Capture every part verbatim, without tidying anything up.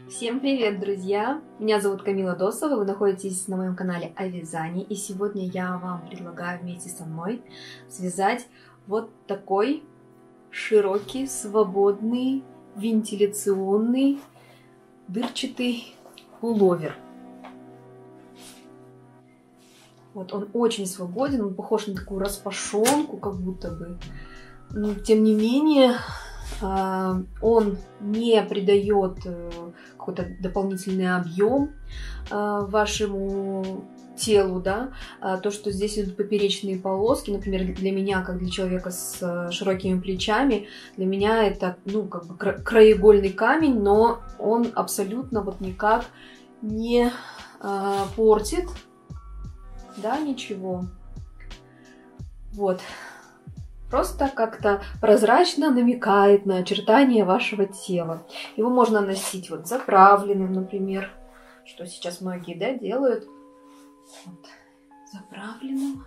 Всем привет, друзья! Меня зовут Камила Досова, вы находитесь на моем канале о вязании, и сегодня я вам предлагаю вместе со мной связать вот такой широкий, свободный, вентиляционный, дырчатый пуловер. Вот он очень свободен, он похож на такую распашонку, как будто бы, но тем не менее он не придает какой-то дополнительный объем вашему телу, да, то, что здесь идут поперечные полоски, например, для меня, как для человека с широкими плечами, для меня это, ну, как бы краеугольный камень, но он абсолютно вот никак не портит, да, ничего. Вот. Просто как-то прозрачно намекает на очертания вашего тела. Его можно носить вот заправленным, например, что сейчас многие, да, делают. Вот, заправленным.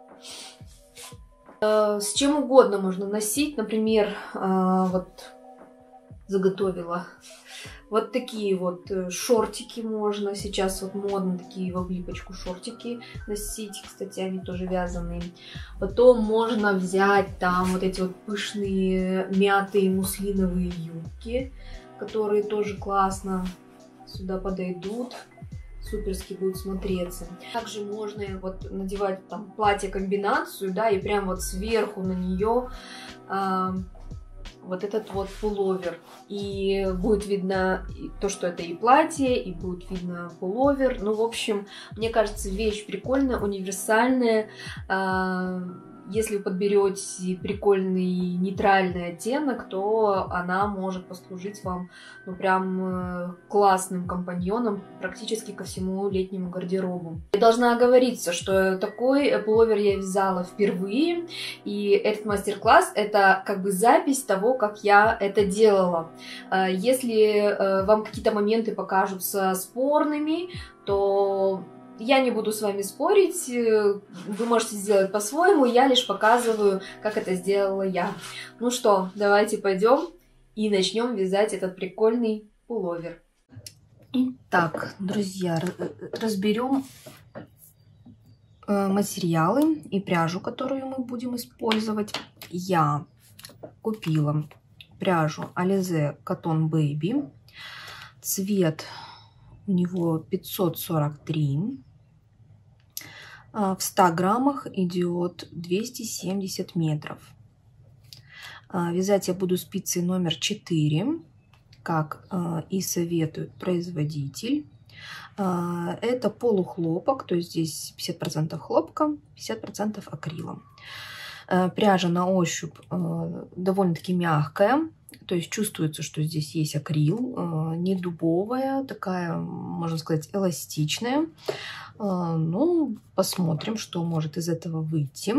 С чем угодно можно носить, например, вот заготовила вот такие вот шортики можно. Сейчас вот модно такие в облипочку шортики носить. Кстати, они тоже вязаные. Потом можно взять там вот эти вот пышные мятые муслиновые юбки, которые тоже классно сюда подойдут. Суперски будут смотреться. Также можно вот надевать там платье-комбинацию, да, и прям вот сверху на нее э, вот этот вот пуловер. И будет видно то, что это и платье, и будет видно пуловер. Ну, в общем, мне кажется, вещь прикольная, универсальная. Если вы подберете прикольный нейтральный оттенок, то она может послужить вам, ну, прям классным компаньоном практически ко всему летнему гардеробу. Я должна оговориться, что такой пуловер я вязала впервые, и этот мастер-класс — это как бы запись того, как я это делала. Если вам какие-то моменты покажутся спорными, то я не буду с вами спорить, вы можете сделать по-своему, я лишь показываю, как это сделала я. Ну что, давайте пойдем и начнем вязать этот прикольный пуловер. Итак, друзья, разберем материалы и пряжу, которую мы будем использовать. Я купила пряжу Alize Cotton Baby, цвет у него пятьсот сорок три. В ста граммах идет двести семьдесят метров. Вязать я буду спицей номер четыре, как и советует производитель. Это полухлопок, то есть здесь пятьдесят процентов хлопка, пятьдесят процентов акрила. Пряжа на ощупь довольно-таки мягкая, то есть чувствуется, что здесь есть акрил, не дубовая, такая, можно сказать, эластичная. Ну, посмотрим, что может из этого выйти.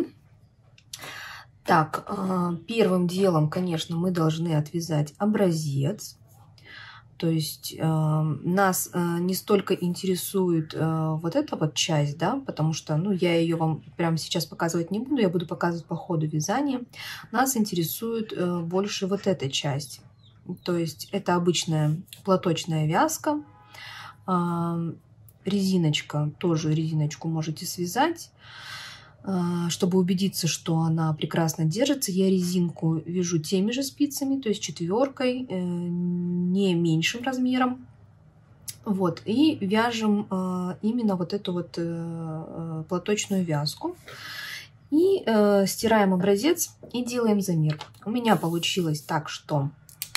Так, первым делом, конечно, мы должны отвязать образец. То есть э, нас э, не столько интересует э, вот эта вот часть, да, потому что, ну, я ее вам прямо сейчас показывать не буду, я буду показывать по ходу вязания. Нас интересует э, больше вот эта часть. То есть это обычная платочная вязка. Э, резиночка, тоже резиночку можете связать. Чтобы убедиться, что она прекрасно держится, я резинку вяжу теми же спицами, то есть четверкой, не меньшим размером. Вот, и вяжем именно вот эту вот платочную вязку. И стираем образец и делаем замер. У меня получилось так, что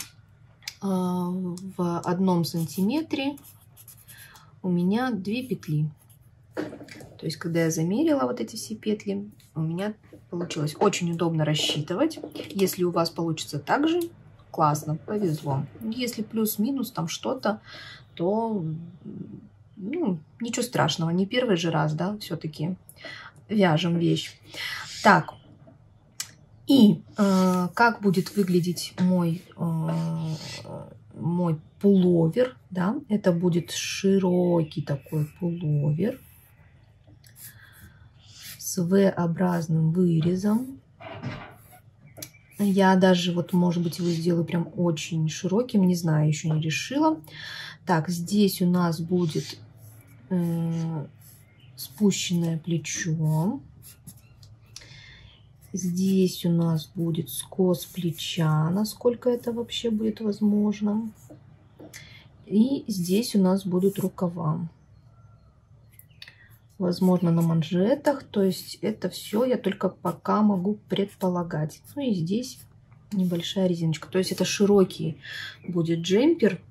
в одном сантиметре у меня две петли. То есть, когда я замерила вот эти все петли, у меня получилось очень удобно рассчитывать. Если у вас получится так же, классно, повезло. Если плюс-минус там что-то, то, ну, ничего страшного, не первый же раз, да, все-таки вяжем вещь. Так, и э, как будет выглядеть мой, э, мой пуловер, да, это будет широкий такой пуловер с V-образным вырезом. Я даже, вот, может быть, его сделаю прям очень широким, не знаю, еще не решила. Так, здесь у нас будет э, спущенное плечо. Здесь у нас будет скос плеча, насколько это вообще будет возможно. И здесь у нас будут рукава. Возможно, на манжетах. То есть это все я только пока могу предполагать. Ну и здесь небольшая резиночка. То есть это широкий будет джемпер.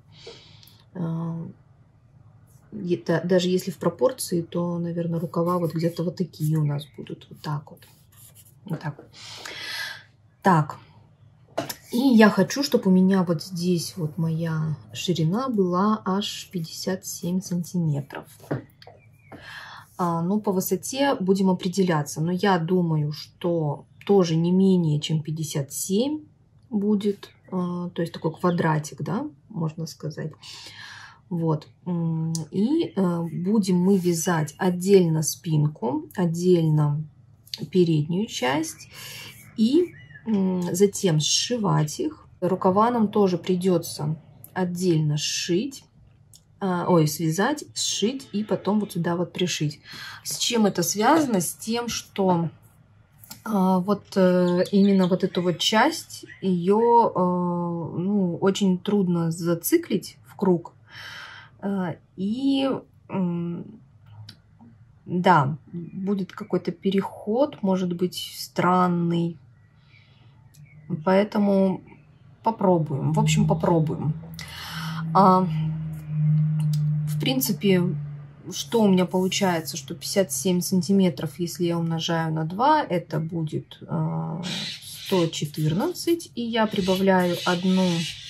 Это, даже если в пропорции, то, наверное, рукава вот где-то вот такие у нас будут. Вот так вот. Вот так. Так. И я хочу, чтобы у меня вот здесь вот моя ширина была аж пятьдесят семь сантиметров. А, ну, по высоте будем определяться. Но я думаю, что тоже не менее чем пятьдесят семь будет. А, то есть такой квадратик, да, можно сказать. Вот. И а, будем мы вязать отдельно спинку, отдельно переднюю часть. И затем сшивать их. Рукава нам тоже придется отдельно сшить, ой, связать, сшить и потом вот сюда вот пришить. С чем это связано? С тем, что вот именно вот эту вот часть, ее ну, очень трудно зациклить в круг. И да, будет какой-то переход, может быть, странный. Поэтому попробуем. В общем, попробуем. А, в принципе, что у меня получается, что пятьдесят семь сантиметров, если я умножаю на два, это будет а, сто четырнадцать. И я прибавляю одну,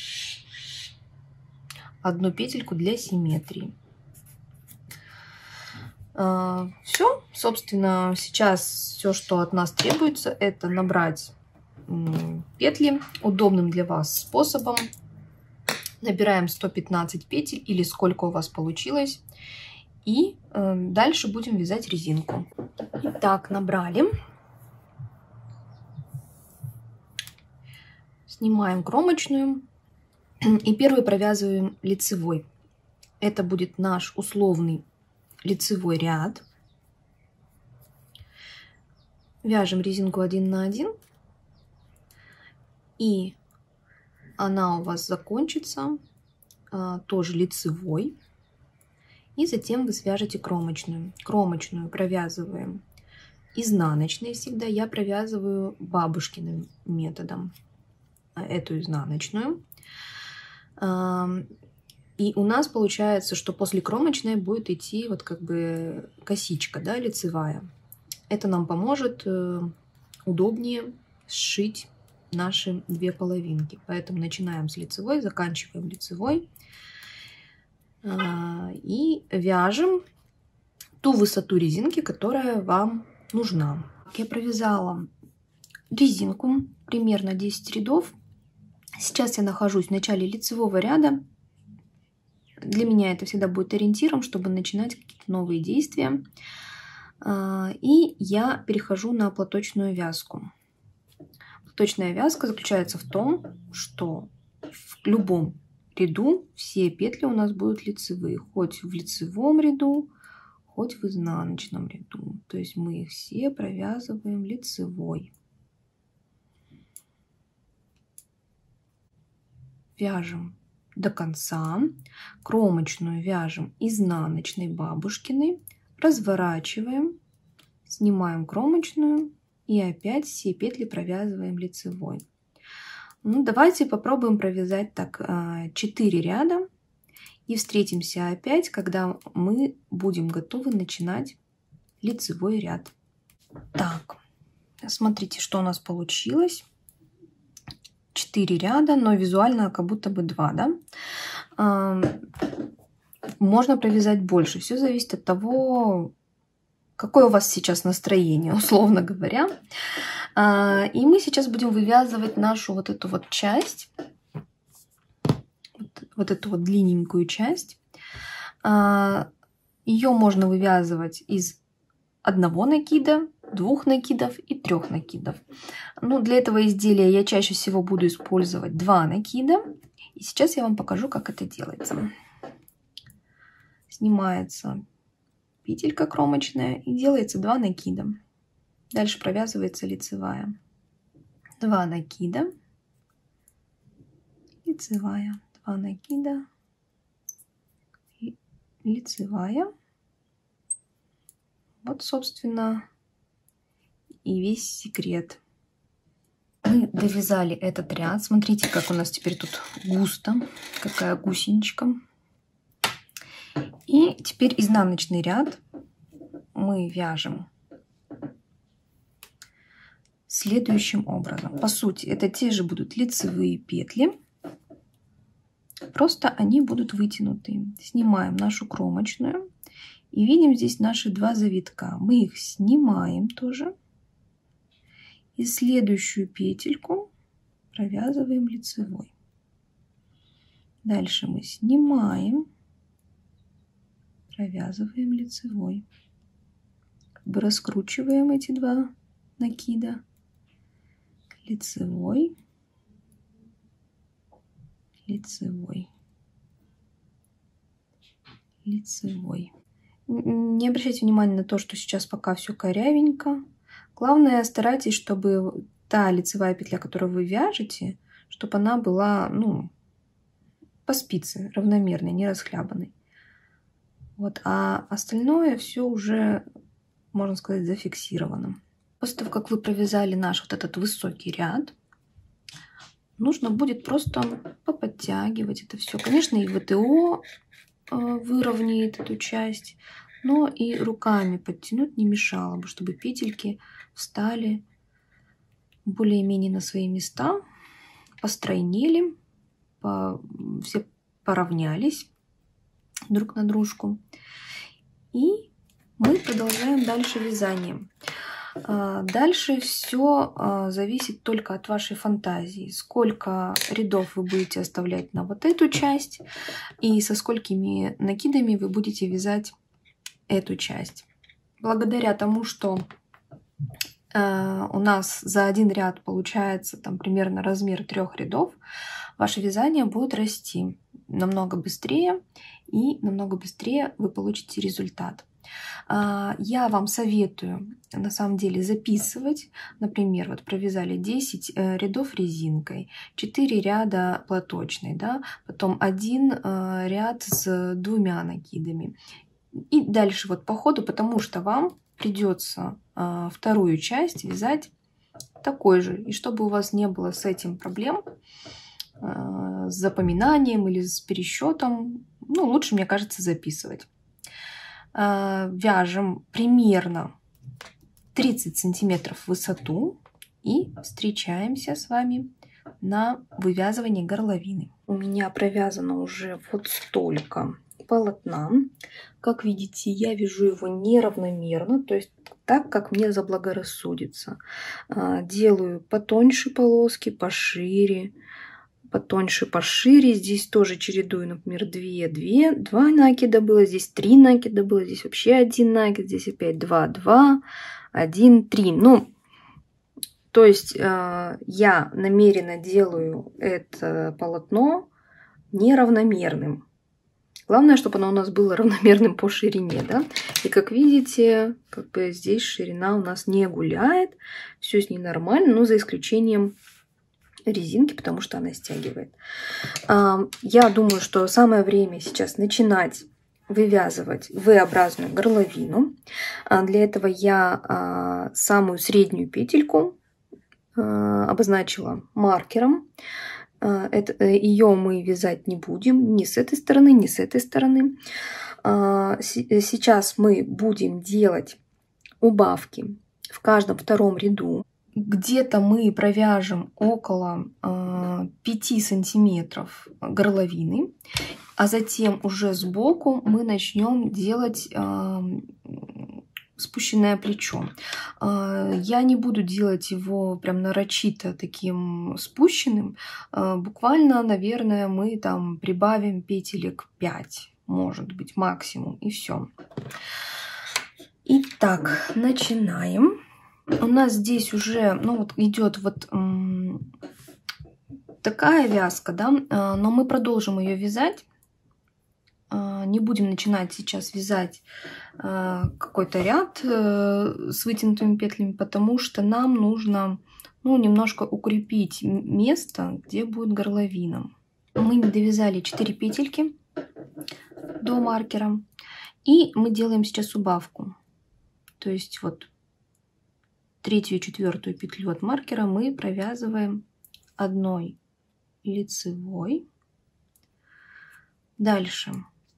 одну петельку для симметрии. А, все, собственно, сейчас все, что от нас требуется, это набрать петли удобным для вас способом. Набираем сто пятнадцать петель или сколько у вас получилось. И э, дальше будем вязать резинку. Итак, набрали. Снимаем кромочную. И первый провязываем лицевой. Это будет наш условный лицевой ряд. Вяжем резинку один на один. И она у вас закончится а, тоже лицевой. И затем вы свяжете кромочную. Кромочную провязываем изнаночной всегда. Я провязываю бабушкиным методом эту изнаночную. А, и у нас получается, что после кромочной будет идти вот как бы косичка, да, лицевая. Это нам поможет э, удобнее сшить наши две половинки. Поэтому начинаем с лицевой, заканчиваем лицевой. И вяжем ту высоту резинки, которая вам нужна. Я провязала резинку примерно десять рядов. Сейчас я нахожусь в начале лицевого ряда. Для меня это всегда будет ориентиром, чтобы начинать какие-то новые действия. И я перехожу на платочную вязку. Платочная вязка заключается в том, что в любом ряду все петли у нас будут лицевые. Хоть в лицевом ряду, хоть в изнаночном ряду. То есть мы их все провязываем лицевой. Вяжем до конца. Кромочную вяжем изнаночной бабушкиной. Разворачиваем. Снимаем кромочную. И опять все петли провязываем лицевой. Ну, давайте попробуем провязать так четыре ряда. И встретимся опять, когда мы будем готовы начинать лицевой ряд. Так, смотрите, что у нас получилось. четыре ряда, но визуально как будто бы два, да? Можно провязать больше. Все зависит от того, какое у вас сейчас настроение, условно говоря. И мы сейчас будем вывязывать нашу вот эту вот часть, вот, вот эту вот длинненькую часть. Ее можно вывязывать из одного накида, двух накидов и трех накидов. Ну, для этого изделия я чаще всего буду использовать два накида. И сейчас я вам покажу, как это делается. снимается петелька кромочная и делается два накида. Дальше провязывается лицевая. Два накида, лицевая, два накида, лицевая. Вот, собственно, и весь секрет. Мы довязали этот ряд. Смотрите, как у нас теперь тут густо, какая гусеничка. И теперь изнаночный ряд мы вяжем следующим образом. По сути, это те же будут лицевые петли, просто они будут вытянутые. Снимаем нашу кромочную и видим здесь наши два завитка. Мы их снимаем тоже и следующую петельку провязываем лицевой. Дальше мы снимаем, провязываем лицевой, как бы раскручиваем эти два накида. Лицевой, лицевой, лицевой. Не обращайте внимания на то, что сейчас пока все корявенько. Главное, старайтесь, чтобы та лицевая петля, которую вы вяжете, чтобы она была, ну, по спице, равномерной, не расхлябанной. Вот, а остальное все уже, можно сказать, зафиксировано. После того, как вы провязали наш вот этот высокий ряд, нужно будет просто поподтягивать это все. Конечно, и ВТО выровняет эту часть, но и руками подтянуть не мешало бы, чтобы петельки встали более-менее на свои места, постройнели, по, все поравнялись друг на дружку. И мы продолжаем дальше вязание. Дальше все зависит только от вашей фантазии. Сколько рядов вы будете оставлять на вот эту часть и со сколькими накидами вы будете вязать эту часть. Благодаря тому, что у нас за один ряд получается там примерно размер трех рядов, ваше вязание будет расти намного быстрее, и намного быстрее вы получите результат. Я вам советую на самом деле записывать. Например, вот провязали десять рядов резинкой, четыре ряда платочной, да, потом один ряд с двумя накидами. И дальше вот по ходу, потому что вам придется вторую часть вязать такой же. И чтобы у вас не было с этим проблем, с запоминанием или с пересчетом, ну, лучше, мне кажется, записывать. Вяжем примерно тридцать сантиметров в высоту и встречаемся с вами на вывязывании горловины. У меня провязано уже вот столько полотна. Как видите, я вяжу его неравномерно, то есть так, как мне заблагорассудится. Делаю потоньше полоски, пошире, потоньше, пошире. Здесь тоже чередую, например, две, две, два накида было, здесь три накида было, здесь вообще один накид, здесь опять два, два, один, три. Ну, то есть э, я намеренно делаю это полотно неравномерным. Главное, чтобы оно у нас было равномерным по ширине, да. И как видите, как бы здесь ширина у нас не гуляет, все с ней нормально, но за исключением резинки, потому что она стягивает. Я думаю, что самое время сейчас начинать вывязывать V-образную горловину. Для этого я самую среднюю петельку обозначила маркером. Это, ее мы вязать не будем ни с этой стороны, ни с этой стороны. Сейчас мы будем делать убавки в каждом втором ряду. Где-то мы провяжем около э, пяти сантиметров горловины, а затем уже сбоку мы начнем делать э, спущенное плечо. Э, я не буду делать его прям нарочито таким спущенным. Э, буквально, наверное, мы там прибавим петелек пять, может быть, максимум, и все. Итак, начинаем. У нас здесь уже, ну, вот идет вот м, такая вязка, да, но мы продолжим ее вязать, не будем начинать сейчас вязать какой-то ряд с вытянутыми петлями, потому что нам нужно, ну, немножко укрепить место, где будет горловина. Мы не довязали четыре петельки до маркера, и мы делаем сейчас убавку. То есть вот третью и четвертую петлю от маркера мы провязываем одной лицевой. Дальше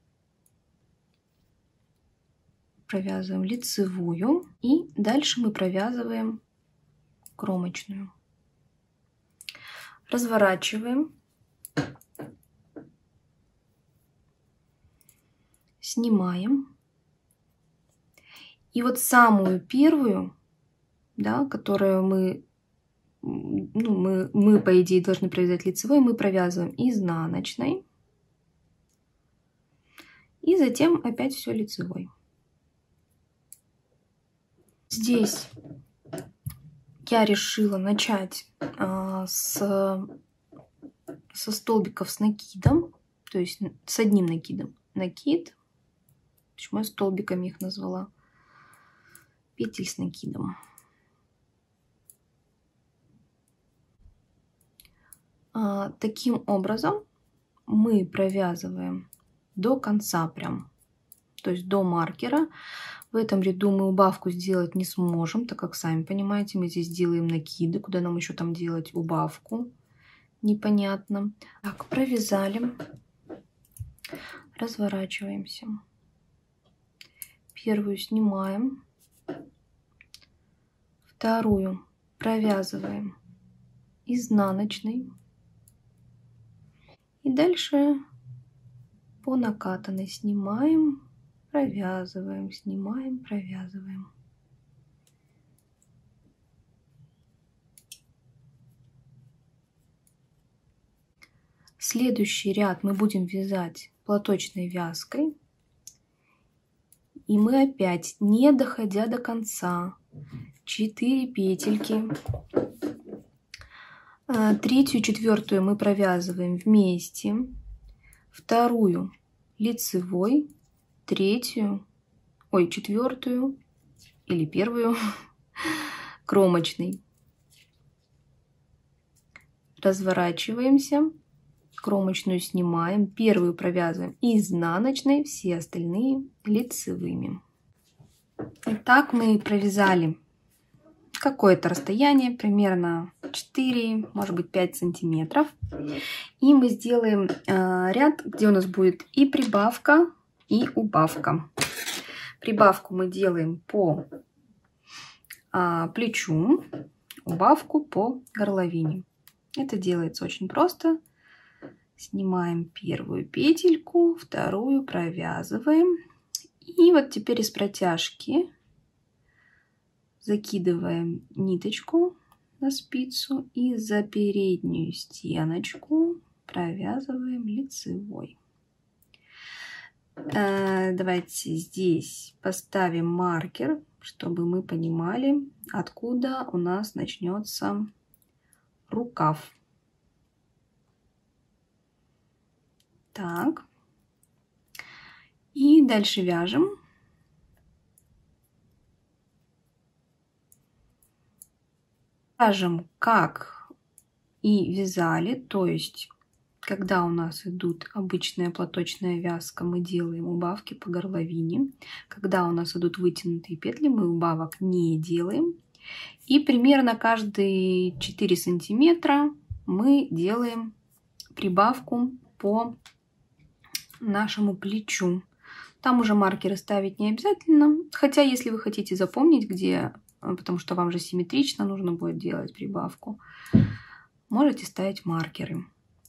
провязываем лицевую, и дальше мы провязываем кромочную. Разворачиваем, снимаем. И вот самую первую, да, которую мы, ну, мы, мы, по идее, должны провязать лицевой, мы провязываем изнаночной. И затем опять все лицевой. Здесь я решила начать а, с, со столбиков с накидом, то есть с одним накидом. Накид, почему я столбиками их назвала, петель с накидом. А, таким образом мы провязываем до конца прям, то есть до маркера. В этом ряду мы убавку сделать не сможем, так как, сами понимаете, мы здесь делаем накиды, куда нам еще там делать убавку, непонятно. Так, провязали, разворачиваемся, первую снимаем, вторую провязываем изнаночной, и дальше по накатанной снимаем, провязываем, снимаем, провязываем. Следующий ряд мы будем вязать платочной вязкой. И мы опять, не доходя до конца, четыре петельки. Третью и четвертую мы провязываем вместе. Вторую лицевой, третью, ой, четвертую или первую кромочной. Разворачиваемся, кромочную снимаем, первую провязываем изнаночной, все остальные лицевыми. Итак, мы провязали какое-то расстояние, примерно четыре, может быть, пять сантиметров. И мы сделаем э, ряд, где у нас будет и прибавка, и убавка. Прибавку мы делаем по э, плечу, убавку по горловине. Это делается очень просто. Снимаем первую петельку, вторую провязываем. И вот теперь из протяжки закидываем ниточку на спицу и за переднюю стеночку провязываем лицевой. Давайте здесь поставим маркер, чтобы мы понимали, откуда у нас начнется рукав. Так. И дальше вяжем. Вяжем, как и вязали, то есть, когда у нас идут обычная платочная вязка, мы делаем убавки по горловине. Когда у нас идут вытянутые петли, мы убавок не делаем. И примерно каждые четыре сантиметра мы делаем прибавку по нашему плечу. Там уже маркеры ставить не обязательно. Хотя, если вы хотите запомнить, где, потому что вам же симметрично нужно будет делать прибавку, можете ставить маркеры.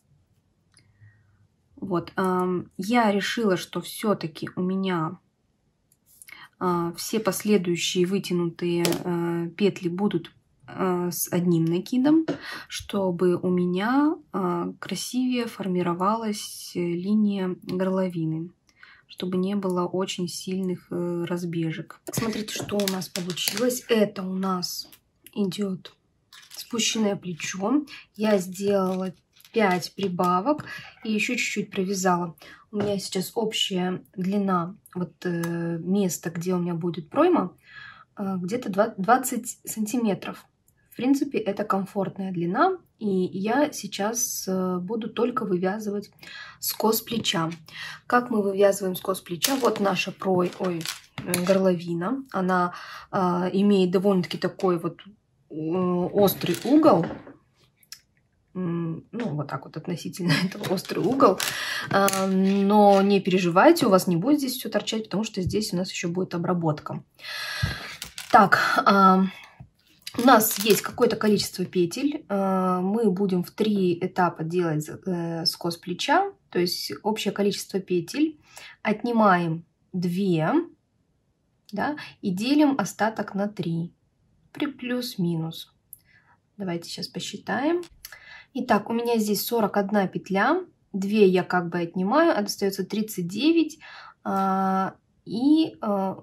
Вот. Я решила, что все-таки у меня все последующие вытянутые петли будут с одним накидом, чтобы у меня красивее формировалась линия горловины, чтобы не было очень сильных разбежек. Смотрите, что у нас получилось. Это у нас идет спущенное плечо. Я сделала пять прибавок и еще чуть-чуть провязала. У меня сейчас общая длина, вот э, место, где у меня будет пройма, э, где-то двадцать сантиметров. В принципе, это комфортная длина, и я сейчас э, буду только вывязывать скос плеча. Как мы вывязываем скос плеча? Вот наша прой, ой, горловина. Она э, имеет довольно-таки такой вот э, острый угол. Ну, вот так вот относительно этого острый угол. Но не переживайте, у вас не будет здесь все торчать, потому что здесь у нас еще будет обработка. Так, у нас есть какое-то количество петель. Мы будем в три этапа делать скос плеча. То есть общее количество петель. Отнимаем две, да, и делим остаток на три. При плюс-минус. Давайте сейчас посчитаем. Итак, у меня здесь сорок одна петля, две я как бы отнимаю, остается тридцать девять, а, и а,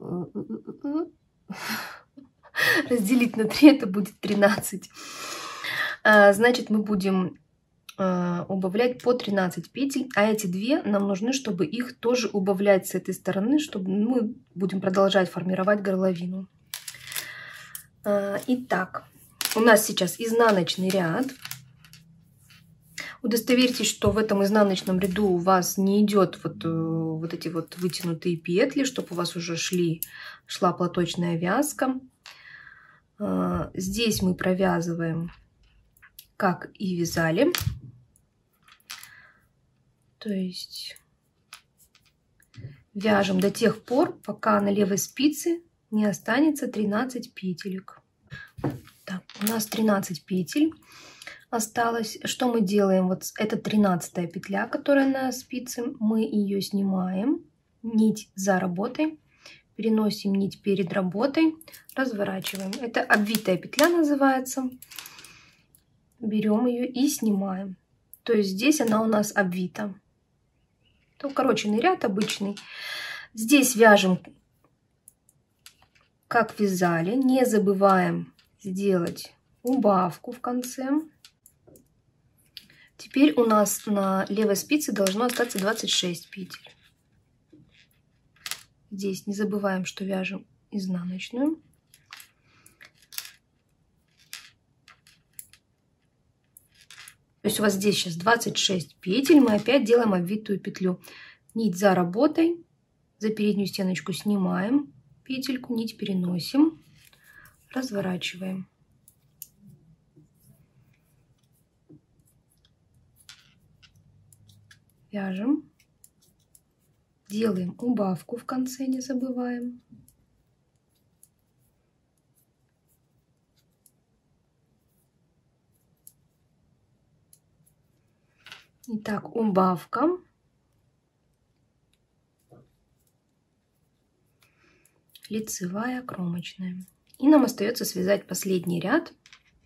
разделить на три это будет тринадцать. А, значит, мы будем а, убавлять по тринадцать петель, а эти две нам нужны, чтобы их тоже убавлять с этой стороны, чтобы мы будем продолжать формировать горловину. А, итак, у нас сейчас изнаночный ряд. Удостоверьтесь, что в этом изнаночном ряду у вас не идет вот, вот эти вот вытянутые петли, чтобы у вас уже шли, шла платочная вязка. Здесь мы провязываем, как и вязали. То есть вяжем до тех пор, пока на левой спице не останется тринадцать петелек. Так, у нас тринадцать петель осталось. Что мы делаем? Вот это тринадцатая петля, которая на спице. Мы ее снимаем. Нить за работой. Переносим нить перед работой. Разворачиваем. Это обвитая петля называется. Берем ее и снимаем. То есть здесь она у нас обвита. Это укороченный ряд обычный. Здесь вяжем, как вязали. Не забываем сделать убавку в конце. Теперь у нас на левой спице должно остаться двадцать шесть петель. Здесь не забываем, что вяжем изнаночную. То есть у вас здесь сейчас двадцать шесть петель. Мы опять делаем обвитую петлю. Нить за работой. За переднюю стеночку снимаем петельку, нить переносим. Разворачиваем. Вяжем, делаем убавку в конце, не забываем. Итак, убавка. Лицевая, кромочная. И нам остается связать последний ряд.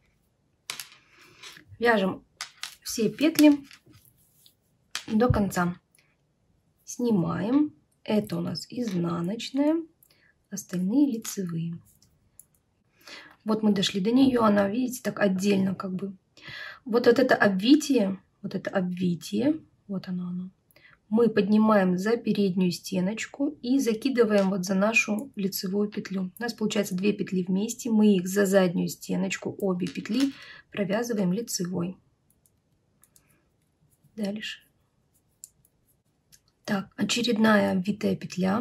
Вяжем все петли до конца. Снимаем. Это у нас изнаночная, остальные лицевые. Вот мы дошли до нее, она, видите, так отдельно как бы. Вот, вот это обвитие, вот это обвитие, вот оно, оно. Мы поднимаем за переднюю стеночку и закидываем вот за нашу лицевую петлю. У нас получается две петли вместе. Мы их за заднюю стеночку, обе петли, провязываем лицевой. Дальше. Так, очередная обвитая петля.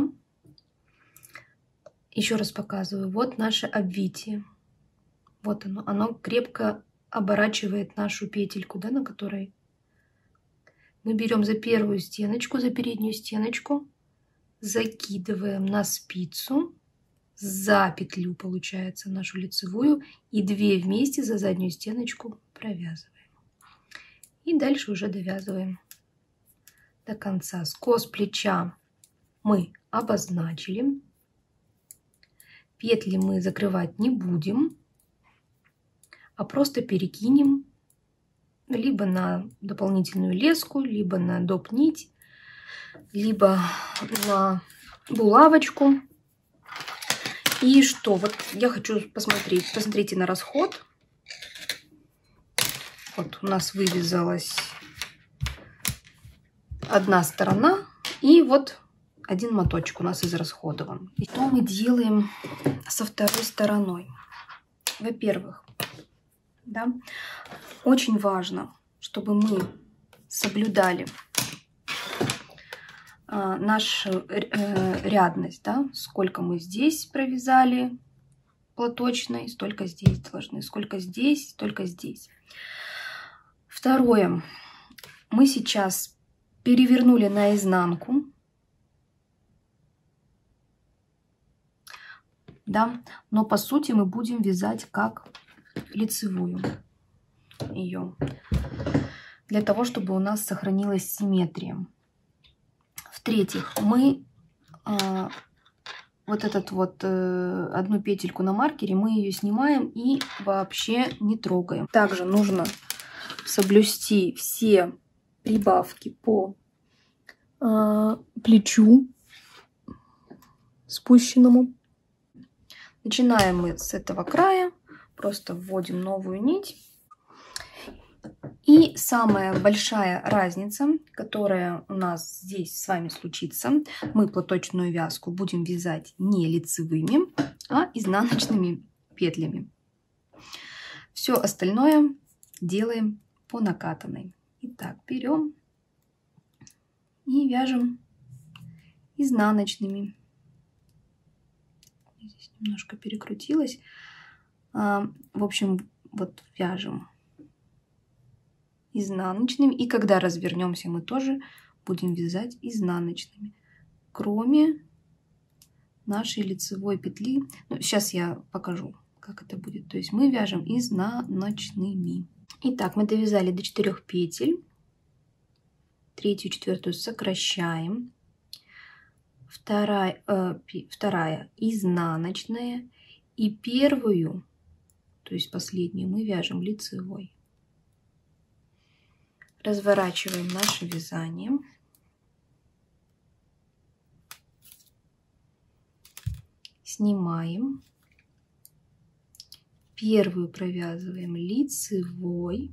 Еще раз показываю. Вот наше обвитие. Вот оно. Оно крепко оборачивает нашу петельку, да, на которой мы берем за первую стеночку, за переднюю стеночку, закидываем на спицу, за петлю, получается, нашу лицевую, и две вместе за заднюю стеночку провязываем. И дальше уже довязываем до конца. Скос плеча мы обозначили. Петли мы закрывать не будем, а просто перекинем либо на дополнительную леску, либо на доп. Нить, либо на булавочку. И что? Вот я хочу посмотреть. Посмотрите на расход. Вот у нас вывязалась одна сторона, и вот один моточек у нас израсходован. И то мы делаем со второй стороной. Во-первых, да, очень важно, чтобы мы соблюдали а, нашу э, рядность, да, сколько мы здесь провязали платочной, столько здесь должны, сколько здесь, столько здесь. Второе, мы сейчас перевернули наизнанку, да, но по сути мы будем вязать как лицевую ее, для того, чтобы у нас сохранилась симметрия. В-третьих, мы э, вот этот вот э, одну петельку на маркере, мы ее снимаем и вообще не трогаем. Также нужно соблюсти все прибавки по э, плечу спущенному. Начинаем мы с этого края, просто вводим новую нить. И самая большая разница, которая у нас здесь с вами случится, мы платочную вязку будем вязать не лицевыми, а изнаночными петлями. Все остальное делаем по накатанной. Итак, берем и вяжем изнаночными. Здесь немножко перекрутилось. В общем, вот вяжем изнаночными. И когда развернемся, мы тоже будем вязать изнаночными, кроме нашей лицевой петли. Ну, сейчас я покажу, как это будет. То есть мы вяжем изнаночными. Итак, мы довязали до четырёх петель. Третью, четвертую сокращаем. Вторая, э, вторая изнаночная. И первую, то есть последнюю, мы вяжем лицевой. Разворачиваем наше вязание. Снимаем. Первую провязываем лицевой.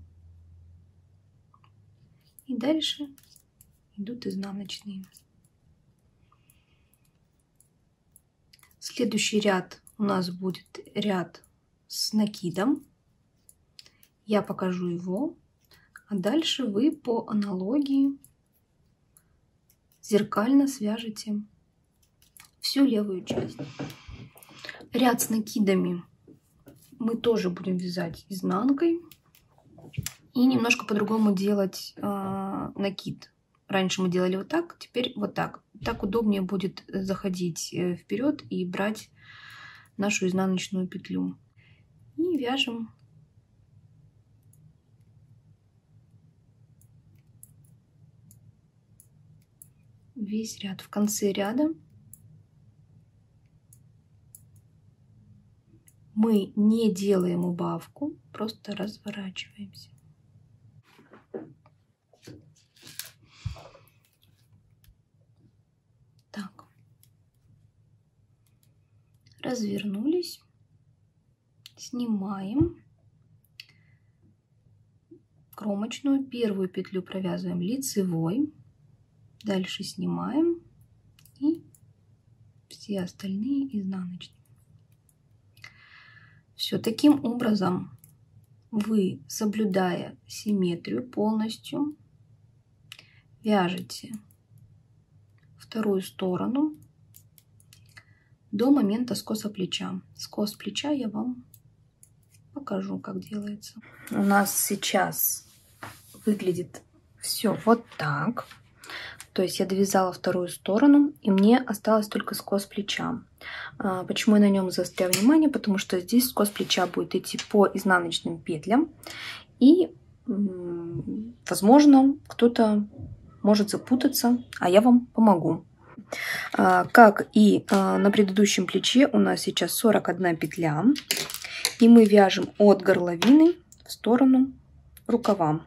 И дальше идут изнаночные. Следующий ряд у нас будет ряд с накидом. Я покажу его. А дальше вы по аналогии зеркально свяжете всю левую часть. Ряд с накидами мы тоже будем вязать изнанкой и немножко по-другому делать э, накид. Раньше мы делали вот так, теперь вот так. Так удобнее будет заходить вперед и брать нашу изнаночную петлю. И вяжем весь ряд. В конце ряда мы не делаем убавку, просто разворачиваемся. Так. Развернулись. Снимаем кромочную. Первую петлю провязываем лицевой. Дальше снимаем и все остальные изнаночные. Все, таким образом вы, соблюдая симметрию полностью, вяжете вторую сторону до момента скоса плеча. Скос плеча я вам покажу, как делается. У нас сейчас выглядит все вот так. То есть я довязала вторую сторону, и мне осталось только скос плеча. Почему я на нем заостряю внимание? Потому что здесь скос плеча будет идти по изнаночным петлям. И, возможно, кто-то может запутаться, а я вам помогу. Как и на предыдущем плече, у нас сейчас сорок одна петля. И мы вяжем от горловины в сторону рукава.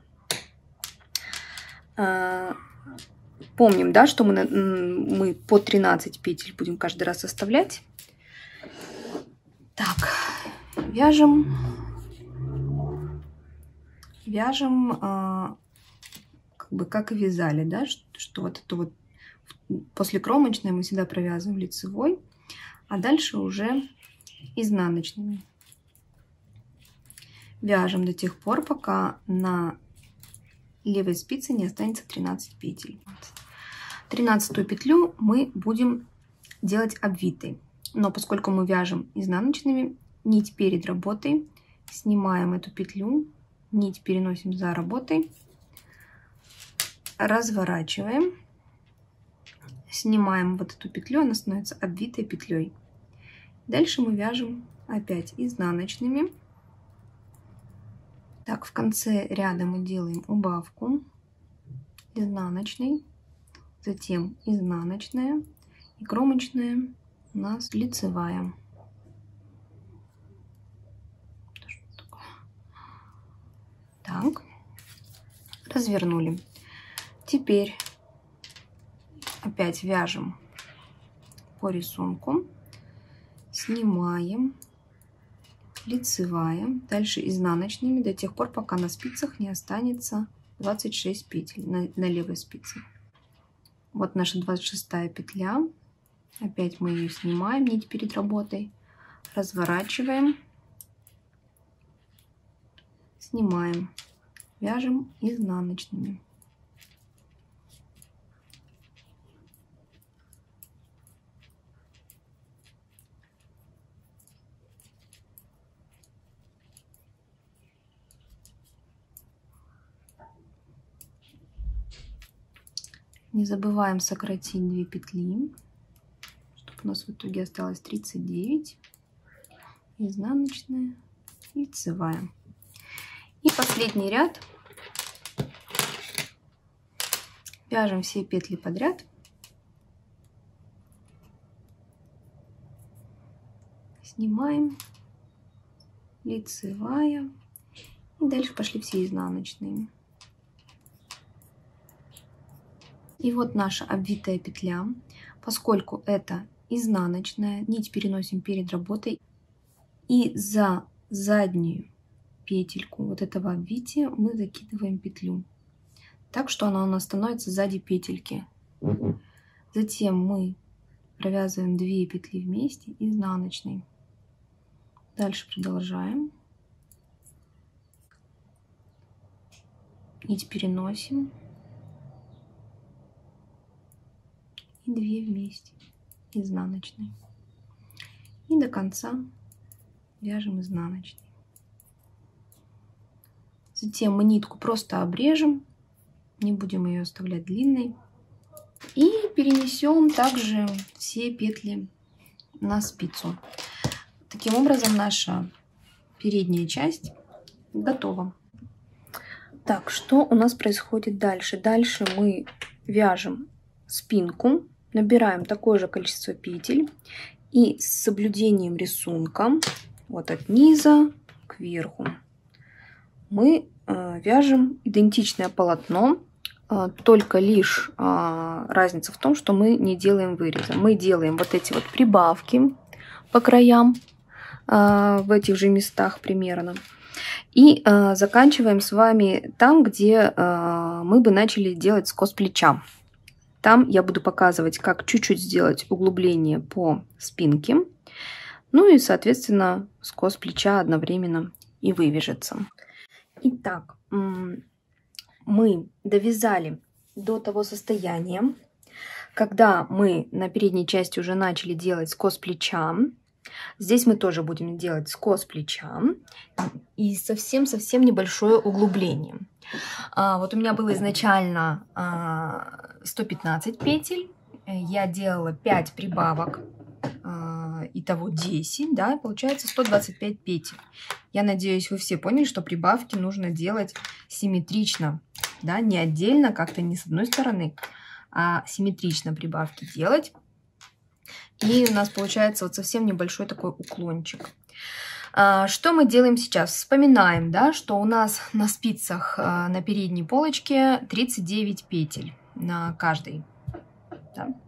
Помним, да, что мы, мы по тринадцать петель будем каждый раз оставлять. Так, вяжем вяжем а, как бы как и вязали, да, что, что вот это вот после кромочной мы всегда провязываем лицевой, а дальше уже изнаночными. Вяжем до тех пор, пока на левой спице не останется тринадцать петель. тринадцатую петлю мы будем делать обвитой, но поскольку мы вяжем изнаночными, нить перед работой, снимаем эту петлю, нить переносим за работой, разворачиваем, снимаем вот эту петлю, она становится обвитой петлей. Дальше мы вяжем опять изнаночными. Так, в конце ряда мы делаем убавку изнаночной, затем изнаночная и кромочная у нас лицевая. Так, развернули. Теперь опять вяжем по рисунку, снимаем, лицевая, дальше изнаночными до тех пор, пока на спицах не останется двадцать шесть петель на, на левой спице. Вот наша двадцать шестая петля. Опять мы ее снимаем, нить перед работой, разворачиваем, снимаем, вяжем изнаночными. Не забываем сократить две петли, чтобы у нас в итоге осталось тридцать девять. Изнаночная, лицевая. И последний ряд. Вяжем все петли подряд. Снимаем, лицевая. И дальше пошли все изнаночные. И вот наша обвитая петля. Поскольку это изнаночная, нить переносим перед работой. И за заднюю петельку вот этого обвития мы закидываем петлю. Так что она у нас становится сзади петельки. Затем мы провязываем две петли вместе изнаночной. Дальше продолжаем. Нить переносим. И две вместе изнаночной. И до конца вяжем изнаночной. Затем мы нитку просто обрежем, не будем ее оставлять длинной. И перенесем также все петли на спицу. Таким образом наша передняя часть готова. Так, что у нас происходит дальше? Дальше мы вяжем спинку, набираем такое же количество петель и с соблюдением рисунка, вот от низа к верху, мы э, вяжем идентичное полотно, э, только лишь э, разница в том, что мы не делаем выреза. Мы делаем вот эти вот прибавки по краям э, в этих же местах примерно. И э, заканчиваем с вами там, где э, мы бы начали делать скос плеча. Там я буду показывать, как чуть-чуть сделать углубление по спинке. Ну и, соответственно, скос плеча одновременно и вывяжется. Итак, мы довязали до того состояния, когда мы на передней части уже начали делать скос плеча. Здесь мы тоже будем делать скос плеча и совсем-совсем небольшое углубление. А, вот у меня было изначально а, сто пятнадцать петель, я делала пять прибавок, а, итого десять, да, получается сто двадцать пять петель. Я надеюсь, вы все поняли, что прибавки нужно делать симметрично, да, не отдельно, как-то не с одной стороны, а симметрично прибавки делать. И у нас получается вот совсем небольшой такой уклончик. Что мы делаем сейчас? Вспоминаем, да, что у нас на спицах на передней полочке тридцать девять петель на каждой. Да?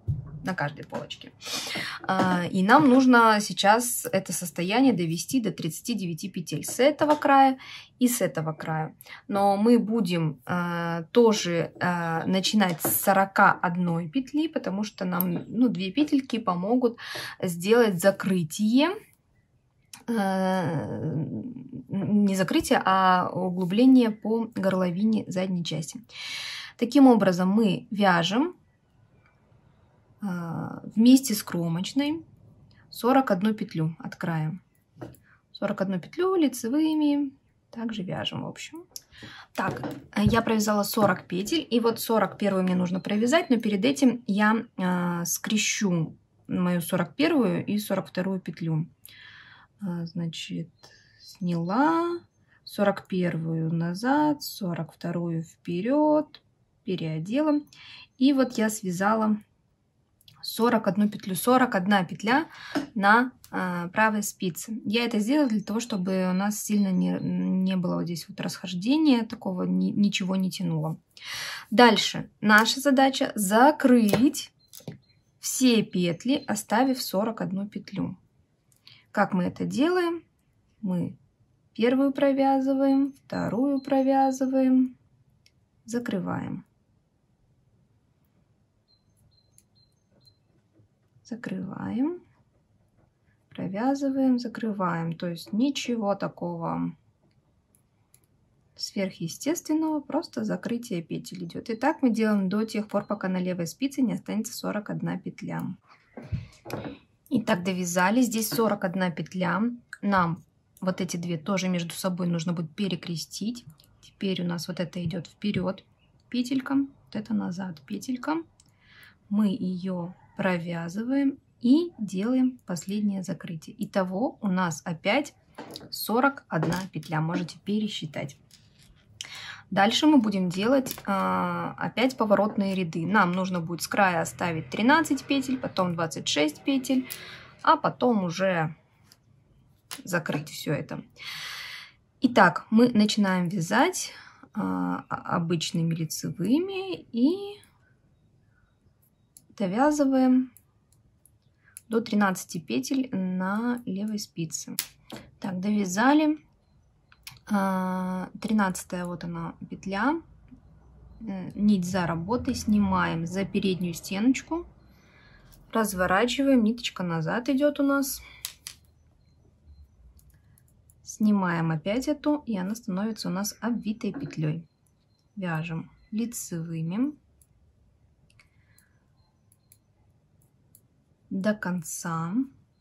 на каждой полочке. И нам нужно сейчас это состояние довести до тридцати девяти петель с этого края и с этого края. Но мы будем тоже начинать с сорока одной петли, потому что нам, ну, две петельки помогут сделать закрытие. Не закрытие, а углубление по горловине задней части. Таким образом мы вяжем вместе с кромочной сорок одну петлю от края. сорок одну петлю лицевыми также вяжем, в общем. Так, я провязала сорок петель, и вот сорок первую мне нужно провязать, но перед этим я э, скрещу мою сорок первую и сорок вторую петлю. Значит, сняла сорок первую назад, сорок вторую вперед, переодела. И вот я связала сорок одну петлю, сорок одна петля на э, правой спице. Я это сделала для того, чтобы у нас сильно не, не было вот здесь вот расхождения, такого ни, ничего не тянуло. Дальше наша задача закрыть все петли, оставив сорок одну петлю. Как мы это делаем? Мы первую провязываем, вторую провязываем, закрываем. Закрываем, провязываем, закрываем. То есть ничего такого сверхъестественного, просто закрытие петель идет. И так мы делаем до тех пор, пока на левой спице не останется сорок одна петля. Итак, довязали. Здесь сорок одна петля. Нам вот эти две тоже между собой нужно будет перекрестить. Теперь у нас вот это идет вперед петелька, вот это назад петелька. Мы ее провязываем и делаем последнее закрытие. Итого у нас опять сорок одна петля. Можете пересчитать. Дальше мы будем делать э, опять поворотные ряды. Нам нужно будет с края оставить тринадцать петель, потом двадцать шесть петель, а потом уже закрыть все это. Итак, мы начинаем вязать э, обычными лицевыми и довязываем до тринадцати петель на левой спице. Так, довязали. тринадцатая вот она петля, нить за работой, снимаем за переднюю стеночку, разворачиваем, ниточка назад идет у нас, снимаем опять эту, и она становится у нас обвитой петлей. Вяжем лицевыми до конца.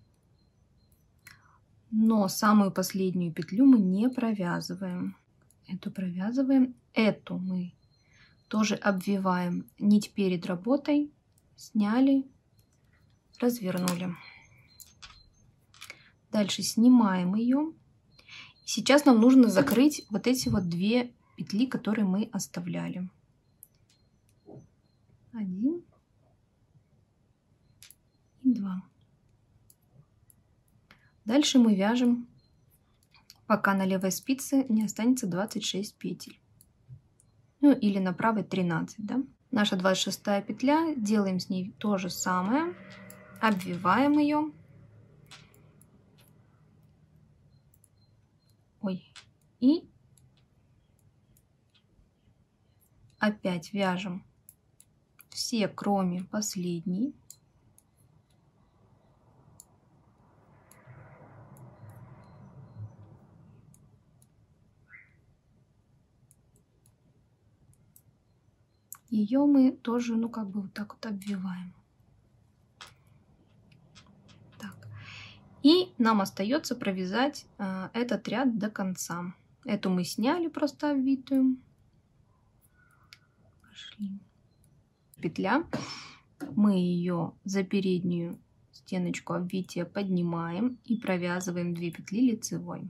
Но самую последнюю петлю мы не провязываем. Эту провязываем. Эту мы тоже обвиваем. Нить перед работой. Сняли. Развернули. Дальше снимаем ее. Сейчас нам нужно закрыть вот эти вот две петли, которые мы оставляли. Один и два. Дальше мы вяжем, пока на левой спице не останется двадцать шесть петель. Ну или на правой тринадцать, да? Наша двадцать шестая петля, делаем с ней то же самое, обвиваем ее. Ой. И опять вяжем все, кроме последней. Ее мы тоже, ну, как бы вот так вот обвиваем. Так. И нам остается провязать э, этот ряд до конца. Эту мы сняли просто обвитую. Пошли. Петля. Мы ее за переднюю стеночку обвития поднимаем и провязываем две петли лицевой.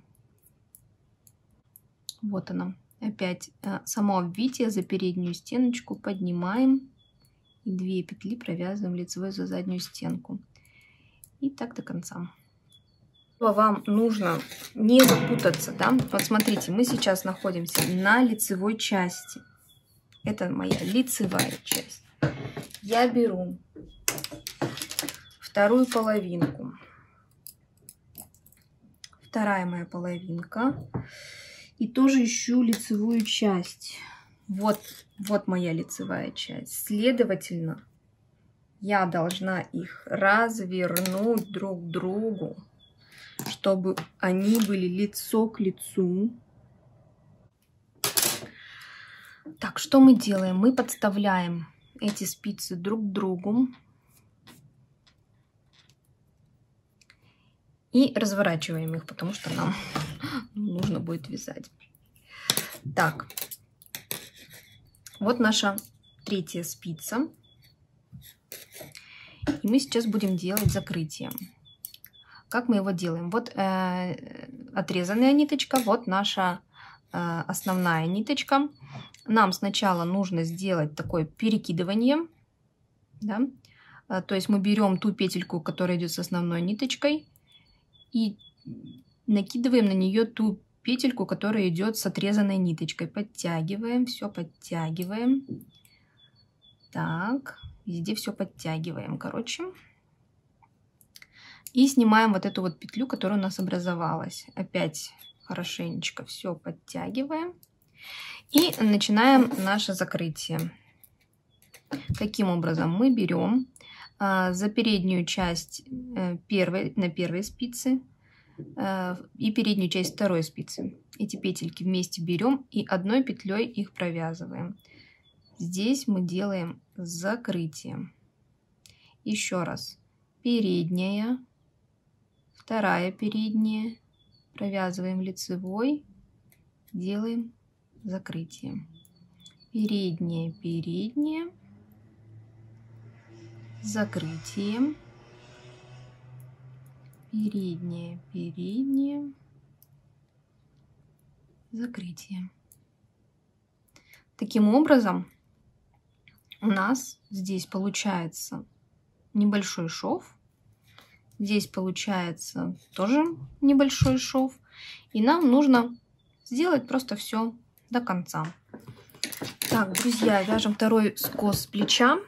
Вот она. Опять само обвитие за переднюю стеночку поднимаем и две петли провязываем лицевой за заднюю стенку. И так до конца. Вам нужно не запутаться, да? Вот смотрите, мы сейчас находимся на лицевой части. Это моя лицевая часть. Я беру вторую половинку. Вторая моя половинка. И тоже ищу лицевую часть. Вот, вот моя лицевая часть. Следовательно, я должна их развернуть друг к другу, чтобы они были лицо к лицу. Так, что мы делаем? Мы подставляем эти спицы друг к другу и разворачиваем их, потому что нам нужно будет вязать. Так, вот наша третья спица. И мы сейчас будем делать закрытие. Как мы его делаем? Вот э, отрезанная ниточка, вот наша э, основная ниточка. Нам сначала нужно сделать такое перекидывание. Да? Э, то есть мы берем ту петельку, которая идет с основной ниточкой, и накидываем на нее ту петельку, которая идет с отрезанной ниточкой. Подтягиваем, все подтягиваем. Так, везде все подтягиваем, короче. И снимаем вот эту вот петлю, которая у нас образовалась. Опять хорошенечко все подтягиваем. И начинаем наше закрытие. Каким образом? Мы берем а, за переднюю часть а, первой, на первой спице а, и переднюю часть второй спицы. Эти петельки вместе берем и одной петлей их провязываем. Здесь мы делаем закрытие. Еще раз. Передняя, вторая передняя, провязываем лицевой, делаем закрытие. Передняя, передняя, закрытие. Передняя, передняя, закрытие. Таким образом, у нас здесь получается небольшой шов. Здесь получается тоже небольшой шов. И нам нужно сделать просто все до конца. Так, друзья, вяжем второй скос с плеча.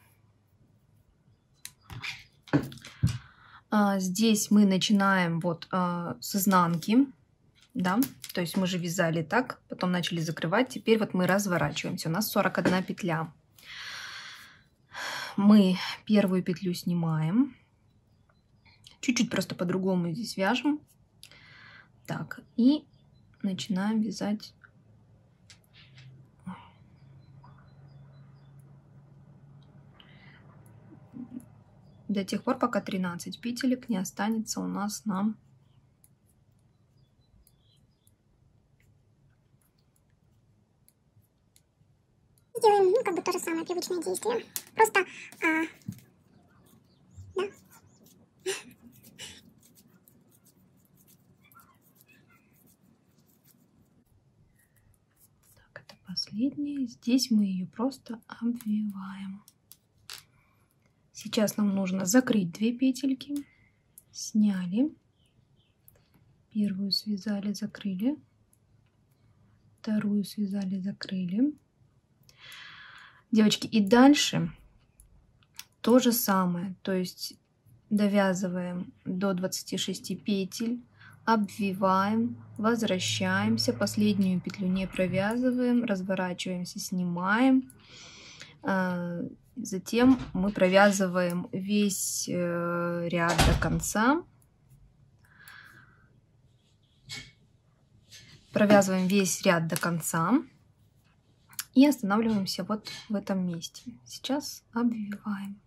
А, здесь мы начинаем вот а, с изнанки. Да, то есть мы же вязали так, потом начали закрывать. Теперь вот мы разворачиваемся. У нас сорок одна петля. Мы первую петлю снимаем. Чуть-чуть просто по-другому здесь вяжем. Так, и начинаем вязать. До тех пор, пока тринадцать петелек не останется у нас на... Делаем, ну, как бы то же самое, привычное действие. Просто, а, да. Так, это последняя. Здесь мы ее просто обвиваем. Сейчас нам нужно закрыть две петельки. Сняли. Первую связали, закрыли. Вторую связали, закрыли. Девочки, и дальше то же самое, то есть довязываем до двадцати шести петель, обвиваем, возвращаемся, последнюю петлю не провязываем, разворачиваемся, снимаем, затем мы провязываем весь ряд до конца, провязываем весь ряд до конца. И останавливаемся вот в этом месте. Сейчас обвиваем.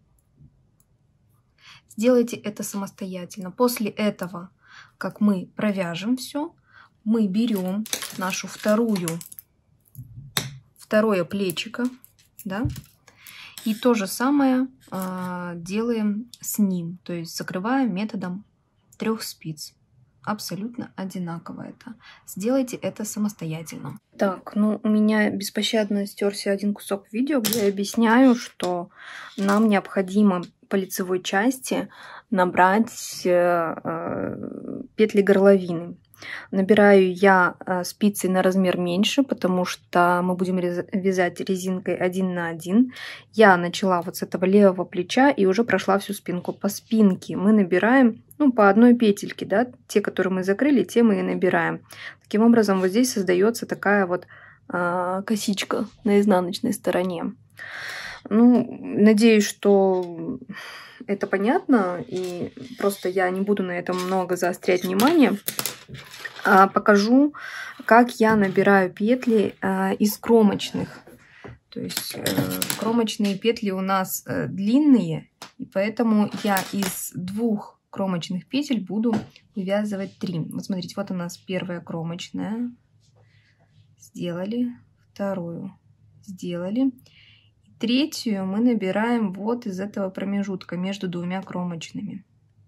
Сделайте это самостоятельно. После этого, как мы провяжем все, мы берем нашу вторую, второе плечико, да, и то же самое э, делаем с ним. То есть закрываем методом трех спиц. Абсолютно одинаково это. Сделайте это самостоятельно. Так, ну у меня беспощадно стерся один кусок видео, где я объясняю, что нам необходимо по лицевой части набрать э, э, петли горловины. Набираю я спицы на размер меньше, потому что мы будем вязать резинкой один на один. Я начала вот с этого левого плеча и уже прошла всю спинку. По спинке мы набираем, ну, по одной петельке, да, те, которые мы закрыли, те мы и набираем. Таким образом, вот здесь создается такая вот а, косичка на изнаночной стороне. Ну, надеюсь, что это понятно, и просто я не буду на этом много заострять внимание. А покажу, как я набираю петли а, из кромочных. То есть э, кромочные петли у нас э, длинные, и поэтому я из двух кромочных петель буду вывязывать три. Вот смотрите, вот у нас первая кромочная. Сделали. Вторую сделали. Третью мы набираем вот из этого промежутка между двумя кромочными.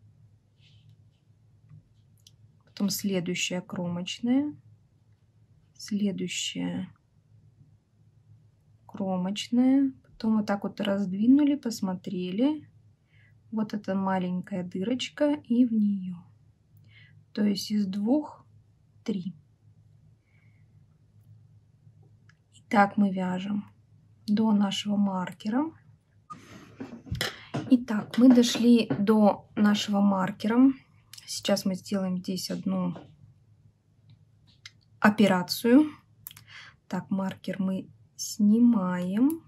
Потом следующая кромочная, следующая кромочная. Потом вот так вот раздвинули, посмотрели. Вот эта маленькая дырочка и в нее. То есть из двух три. И так мы вяжем до нашего маркера. Итак, мы дошли до нашего маркера. Сейчас мы сделаем здесь одну операцию. Так, маркер мы снимаем.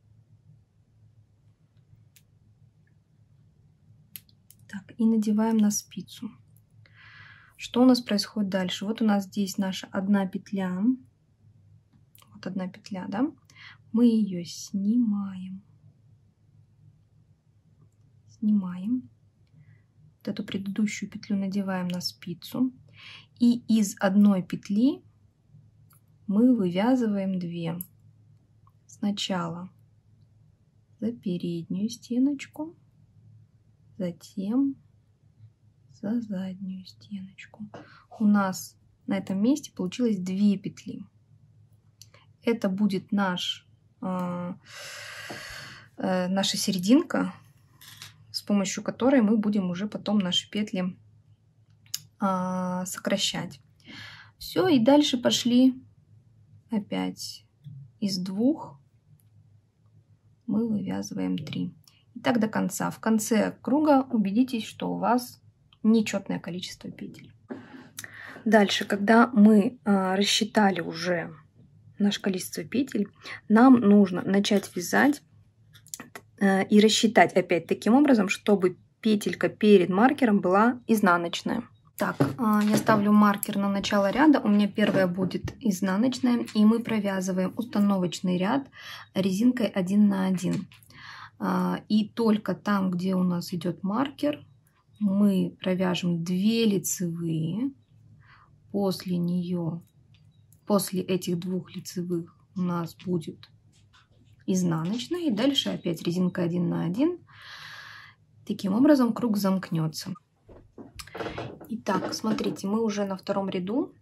Так, и надеваем на спицу. Что у нас происходит дальше? Вот у нас здесь наша одна петля. Вот одна петля, да? Мы ее снимаем. Снимаем. Вот эту предыдущую петлю надеваем на спицу. И из одной петли мы вывязываем две. Сначала за переднюю стеночку, затем за заднюю стеночку. У нас на этом месте получилось две петли. Это будет наш, э, э, наша серединка, с помощью которой мы будем уже потом наши петли э, сокращать. Все, и дальше пошли опять из двух мы вывязываем три. И так до конца. В конце круга убедитесь, что у вас нечетное количество петель. Дальше, когда мы э, рассчитали уже наше количество петель, нам нужно начать вязать э, и рассчитать опять таким образом, чтобы петелька перед маркером была изнаночная. Так, э, я ставлю маркер на начало ряда. У меня первая будет изнаночная, и мы провязываем установочный ряд резинкой один на один. Э, и только там, где у нас идет маркер, мы провяжем две лицевые. После нее, после этих двух лицевых у нас будет изнаночная. И дальше опять резинка один на один. Таким образом круг замкнется. Итак, смотрите, мы уже на втором ряду.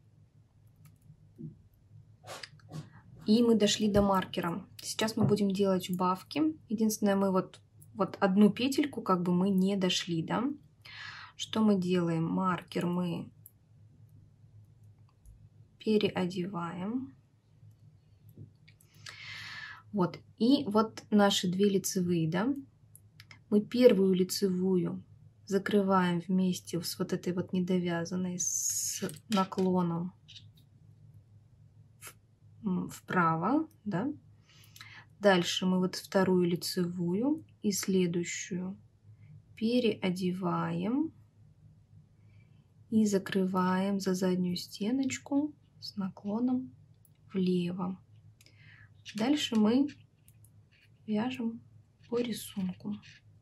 И мы дошли до маркера. Сейчас мы будем делать убавки. Единственное, мы вот, вот одну петельку как бы мы не дошли, да? Что мы делаем? Маркер мы переодеваем. Вот. И вот наши две лицевые, да? Мы первую лицевую закрываем вместе с вот этой вот недовязанной с наклоном вправо, да? Дальше мы вот вторую лицевую и следующую переодеваем и закрываем за заднюю стеночку с наклоном влево. Дальше мы вяжем по рисунку.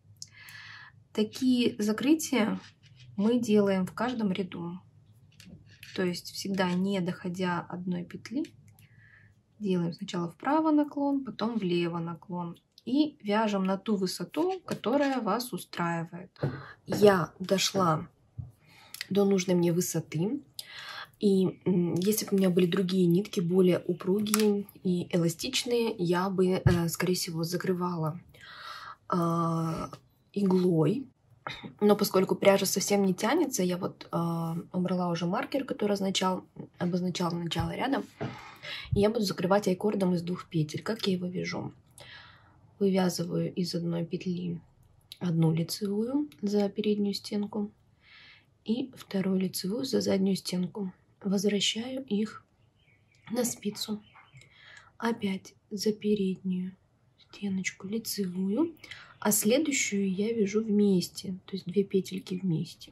Такие закрытия мы делаем в каждом ряду. То есть всегда не доходя одной петли, делаем сначала вправо наклон, потом влево наклон. И вяжем на ту высоту, которая вас устраивает. Я дошла до нужной мне высоты. И если бы у меня были другие нитки, более упругие и эластичные, я бы, скорее всего, закрывала иглой. Но поскольку пряжа совсем не тянется, я вот э, убрала уже маркер, который означал, обозначал начало ряда. И я буду закрывать айкордом из двух петель. Как я его вяжу? Вывязываю из одной петли одну лицевую за переднюю стенку и вторую лицевую за заднюю стенку. Возвращаю их на спицу. Опять за переднюю стеночку лицевую, а следующую я вяжу вместе, то есть две петельки вместе.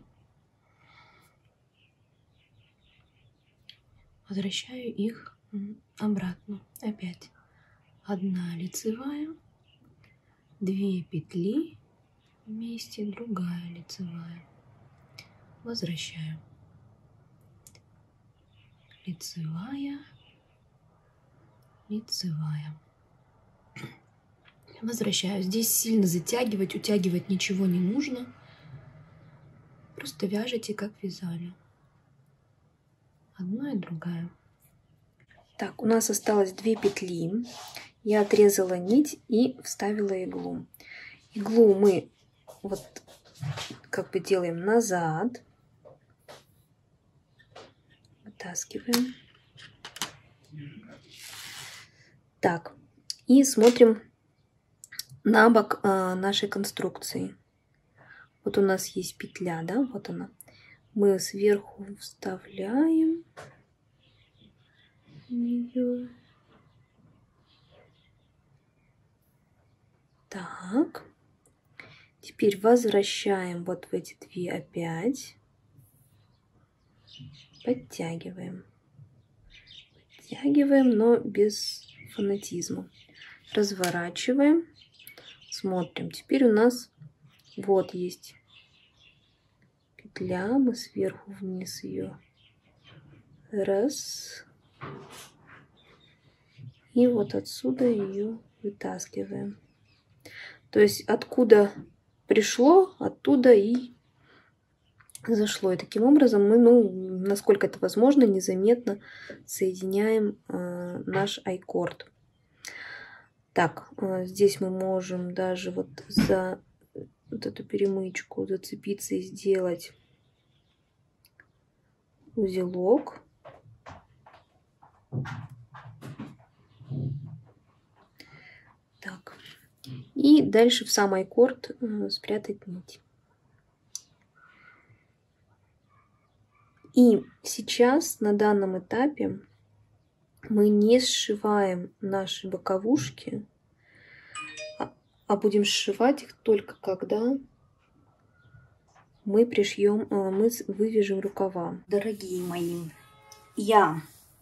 Возвращаю их обратно. Опять одна лицевая, две петли вместе, другая лицевая. Возвращаю. Лицевая, лицевая. Возвращаю. Здесь сильно затягивать, утягивать ничего не нужно. Просто вяжите, как вязали. Одна и другая. Так, у нас осталось две петли. Я отрезала нить и вставила иглу. Иглу мы вот как бы делаем назад. Вытаскиваем. Так, и смотрим на бок а, нашей конструкции. Вот у нас есть петля, да, вот она. Мы сверху вставляем ее. Так. Теперь возвращаем вот в эти две опять. Подтягиваем. Подтягиваем, но без фанатизма. Разворачиваем. Смотрим. Теперь у нас вот есть петля. Мы сверху вниз ее. Раз. И вот отсюда ее вытаскиваем. То есть откуда пришло, оттуда и зашло. И таким образом мы, ну, насколько это возможно, незаметно соединяем э, наш айкорд. Так, э, здесь мы можем даже вот за вот эту перемычку зацепиться и сделать узелок. Так. И дальше в сам айкорд э, спрятать нить. И сейчас на данном этапе мы не сшиваем наши боковушки, а, а будем сшивать их только когда мы пришьем, э, мы вывяжем рукава. Дорогие мои, я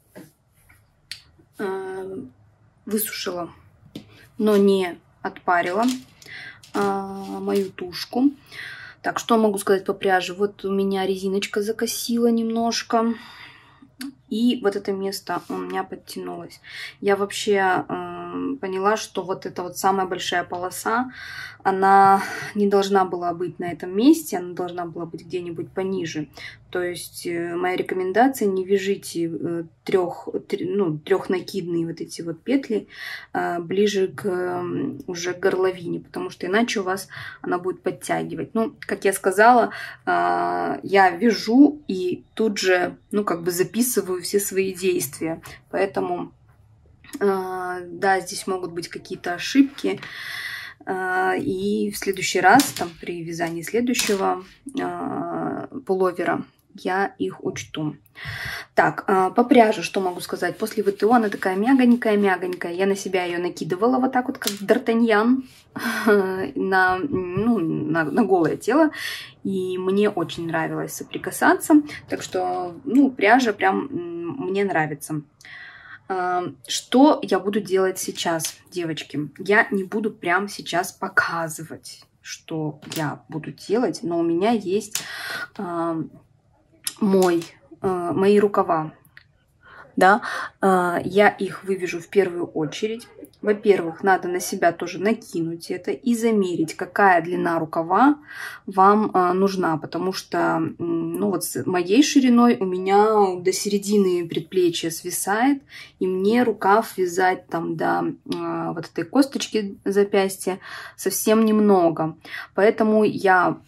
э, высушила, но не отпарила а, мою тушку. Так, что могу сказать по пряже? Вот у меня резиночка закосила немножко. И вот это место у меня подтянулось. Я вообще э, поняла, что вот эта вот самая большая полоса, она не должна была быть на этом месте, она должна была быть где-нибудь пониже. То есть э, моя рекомендация: не вяжите э, трех, три, ну, трехнакидные вот эти вот петли э, ближе к э, уже к горловине, потому что иначе у вас она будет подтягивать. Ну, как я сказала, э, я вяжу и тут же, ну, как бы записываю все свои действия. Поэтому, э, да, здесь могут быть какие-то ошибки. Э, и в следующий раз, там, при вязании следующего э, пуловера, я их учту. Так, э, по пряже, что могу сказать? После ВТО она такая мягонькая-мягонькая. Я на себя ее накидывала вот так вот, как Д'Артаньян, на, ну, на, на голое тело. И мне очень нравилось соприкасаться. Так что, ну, пряжа прям мне нравится. Что я буду делать сейчас, девочки? Я не буду прямо сейчас показывать, что я буду делать. Но у меня есть э, мой, э, мои рукава. Да? Э, я их вывяжу в первую очередь. Во-первых, надо на себя тоже накинуть это и замерить, какая длина рукава вам э, нужна. Потому что, ну вот с моей шириной у меня до середины предплечья свисает. И мне рукав вязать там до э, вот этой косточки запястья совсем немного. Поэтому я э,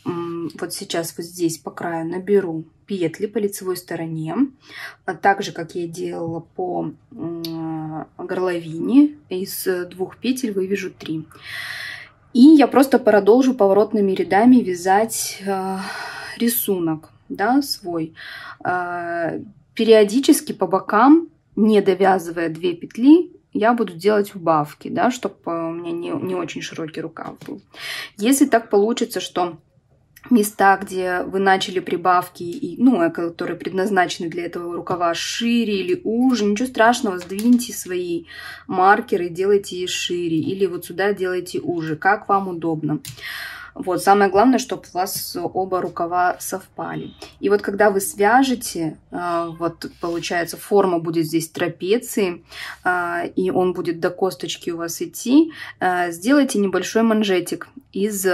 вот сейчас вот здесь по краю наберу петли по лицевой стороне, так же, как я делала по горловине. Из двух петель вывяжу три. И я просто продолжу поворотными рядами вязать э, рисунок, да, свой. Э, периодически по бокам, не довязывая две петли, я буду делать убавки, да, чтобы у меня не, не очень широкий рукав был. Если так получится, что места, где вы начали прибавки, и, ну, которые предназначены для этого рукава, шире или уже, ничего страшного, сдвиньте свои маркеры, делайте шире, или вот сюда делайте уже, как вам удобно. Вот, самое главное, чтобы у вас оба рукава совпали. И вот когда вы свяжете, вот получается, форма будет здесь трапеции, и он будет до косточки у вас идти, сделайте небольшой манжетик из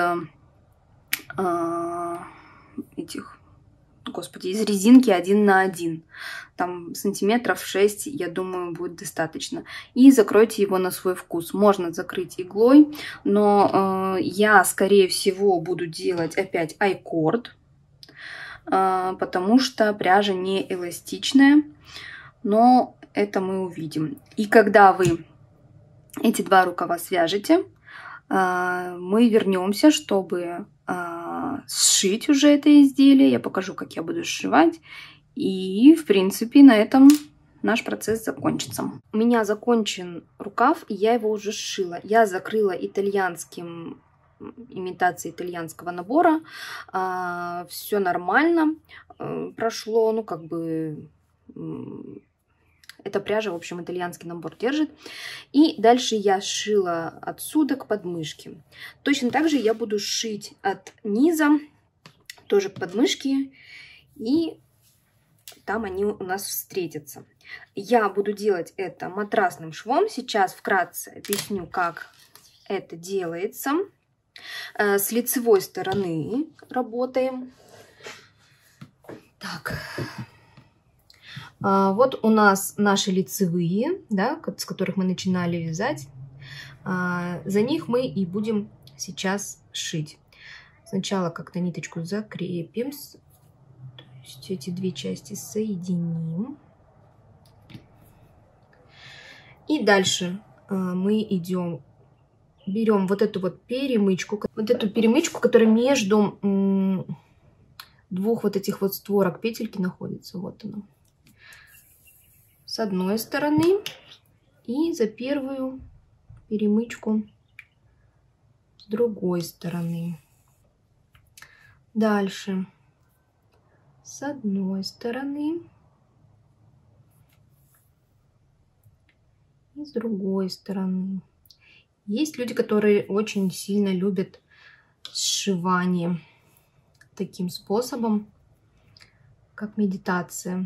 этих, господи, из резинки один на один. Там сантиметров шесть, я думаю, будет достаточно. И закройте его на свой вкус. Можно закрыть иглой, но э, я, скорее всего, буду делать опять айкорд, э, потому что пряжа не эластичная, но это мы увидим. И когда вы эти два рукава свяжете, э, мы вернемся, чтобы э, сшить уже это изделие. Я покажу, как я буду сшивать. И, в принципе, на этом наш процесс закончится. У меня закончен рукав, и я его уже сшила. Я закрыла итальянским, имитацией итальянского набора. А, все нормально а, прошло, ну, как бы... Эта пряжа, в общем, итальянский набор держит. И дальше я сшила отсюда к подмышке. Точно так же я буду шить от низа, тоже к подмышке, и там они у нас встретятся. Я буду делать это матрасным швом. Сейчас вкратце объясню, как это делается. С лицевой стороны работаем. Так. Вот у нас наши лицевые, да, с которых мы начинали вязать. За них мы и будем сейчас шить. Сначала как-то ниточку закрепим. То есть эти две части соединим. И дальше мы идем, берем вот эту вот перемычку, вот эту перемычку, которая между двух вот этих вот створок петельки находится. Вот она. С одной стороны. И за первую перемычку с другой стороны. Дальше. С одной стороны и с другой стороны. Есть люди, которые очень сильно любят сшивание таким способом, как медитация.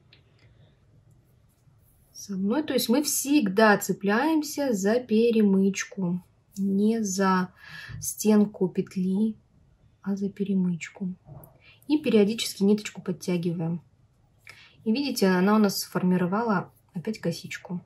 С одной, то есть мы всегда цепляемся за перемычку, не за стенку петли, а за перемычку. И периодически ниточку подтягиваем. И видите, она у нас сформировала опять косичку.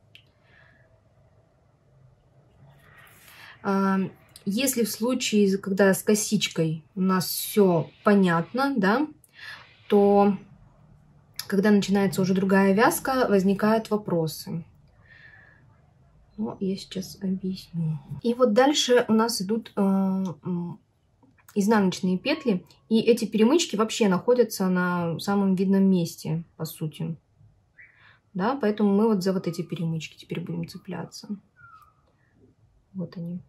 Если в случае, когда с косичкой у нас все понятно, да, то когда начинается уже другая вязка, возникают вопросы. Но я сейчас объясню. И вот дальше у нас идут изнаночные петли, и эти перемычки вообще находятся на самом видном месте, по сути. Да, поэтому мы вот за вот эти перемычки теперь будем цепляться. Вот они.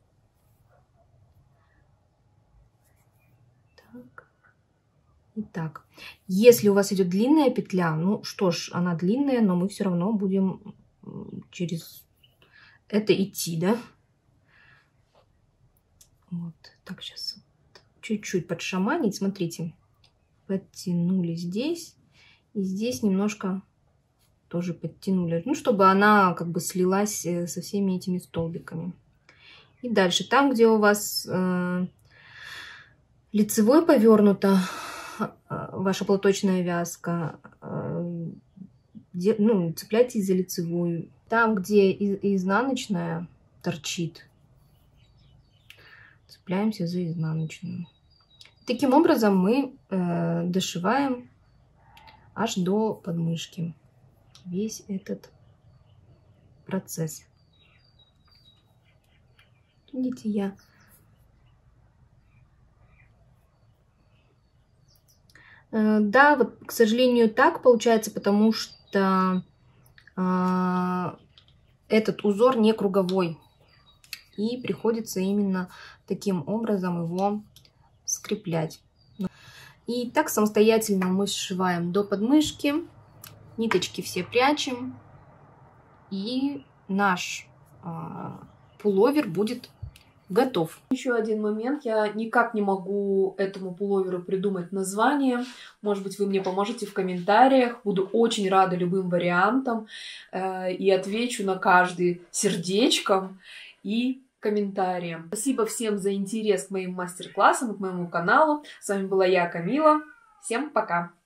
Так. Итак, если у вас идет длинная петля, ну что ж, она длинная, но мы все равно будем через это идти, да? Вот, так сейчас чуть-чуть подшаманить. Смотрите, подтянули здесь. И здесь немножко тоже подтянули. Ну, чтобы она как бы слилась со всеми этими столбиками. И дальше, там, где у вас э, лицевой повернута э, ваша платочная вязка, э, где, ну, цепляйтесь за лицевую. Там, где и, изнаночная торчит, цепляемся за изнаночную. Таким образом мы э, дошиваем аж до подмышки весь этот процесс. Видите, я э, да, вот, к сожалению, так получается, потому что э, этот узор не круговой, и приходится именно таким образом его скреплять. И так самостоятельно мы сшиваем до подмышки, ниточки все прячем, и наш э, пуловер будет готов. Еще один момент. Я никак не могу этому пуловеру придумать название. Может быть, вы мне поможете в комментариях. Буду очень рада любым вариантам. Э, и отвечу на каждый сердечком и комментариям. Спасибо всем за интерес к моим мастер-классам и к моему каналу. С вами была я, Камила. Всем пока!